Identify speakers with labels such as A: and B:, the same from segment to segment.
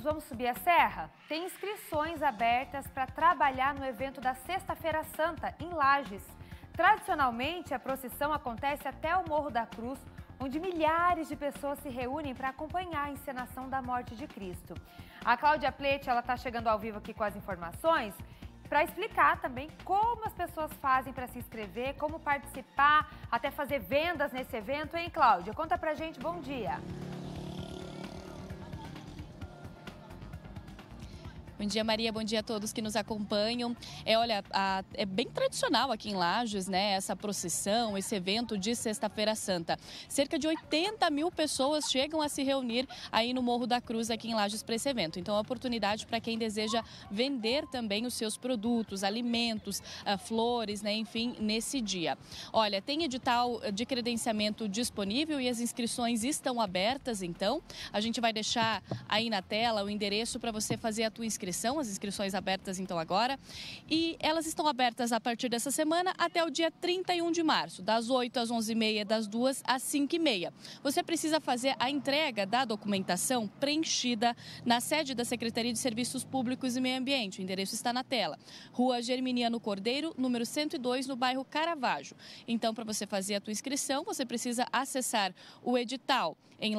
A: juntos, vamos subir a serra? Tem inscrições abertas para trabalhar no evento da Sexta-feira Santa, em Lages. Tradicionalmente, a procissão acontece até o Morro da Cruz, onde milhares de pessoas se reúnem para acompanhar a encenação da morte de Cristo. A Cláudia Pletti, ela está chegando ao vivo aqui com as informações para explicar também como as pessoas fazem para se inscrever, como participar, até fazer vendas nesse evento, hein, Cláudia? Conta pra gente, bom dia.
B: Bom dia, Maria. Bom dia a todos que nos acompanham. Olha, é bem tradicional aqui em Lages, né? Essa procissão, esse evento de Sexta-feira Santa. Cerca de 80 mil pessoas chegam a se reunir aí no Morro da Cruz, aqui em Lages, para esse evento. Então, é uma oportunidade para quem deseja vender também os seus produtos, alimentos, flores, né? Enfim, nesse dia. Olha, tem edital de credenciamento disponível e as inscrições estão abertas, então. A gente vai deixar aí na tela o endereço para você fazer a tua inscrição. As inscrições abertas então agora, e elas estão abertas a partir dessa semana até o dia 31 de março, das 8 às 11h30, das 2 às 5h30. Você precisa fazer a entrega da documentação preenchida na sede da Secretaria de Serviços Públicos e Meio Ambiente. O endereço está na tela. Rua Germiniano Cordeiro, número 102, no bairro Caravaggio. Então, para você fazer a tua inscrição, você precisa acessar o edital em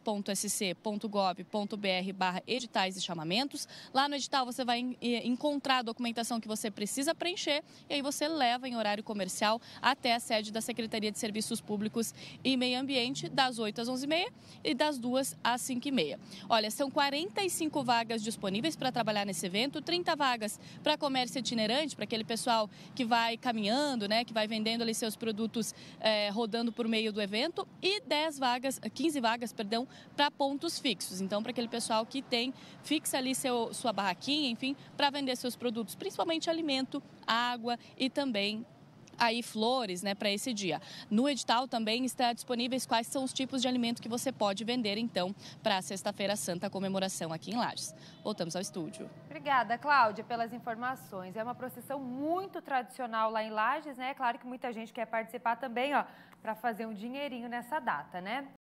B: lages.sc.gov.br/editais e chamamentos. Lá no edital você vai encontrar a documentação que você precisa preencher e aí você leva em horário comercial até a sede da Secretaria de Serviços Públicos e Meio Ambiente, das 8 às 11h30 e das 2 às 5h30. Olha, são 45 vagas disponíveis para trabalhar nesse evento, 30 vagas para comércio itinerante, para aquele pessoal que vai caminhando, né, que vai vendendo ali seus produtos rodando por meio do evento, e 15 vagas, para pontos fixos. Então, para aquele pessoal que fixa ali sua barraquinha, enfim, para vender seus produtos, principalmente alimento, água e também aí flores, né, para esse dia. No edital também está disponíveis quais são os tipos de alimento que você pode vender, então, para a Sexta-feira Santa, comemoração aqui em Lages. Voltamos ao estúdio.
A: Obrigada, Cláudia, pelas informações. É uma procissão muito tradicional lá em Lages, né? É claro que muita gente quer participar também, ó, para fazer um dinheirinho nessa data, né?